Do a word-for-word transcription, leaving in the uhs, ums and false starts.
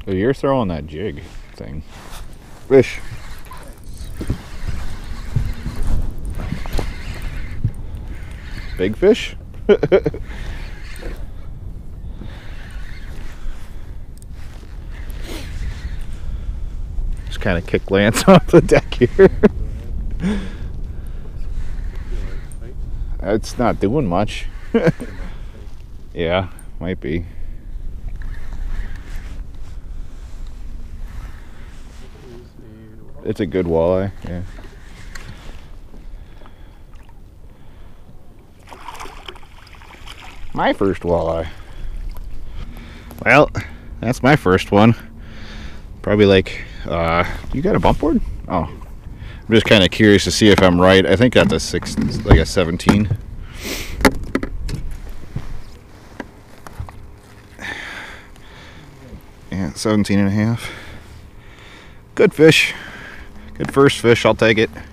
Oh, you're throwing that jig thing. Fish. Big fish? Just kind of kick Lance off the deck here. It's not doing much. Yeah, might be. It's a good walleye, yeah. My first walleye. Well, that's my first one. Probably like, uh, you got a bump board? Oh, I'm just kind of curious to see if I'm right. I think that's a six, like a seventeen. Yeah, seventeen and a half. Good fish. Good first fish, I'll take it.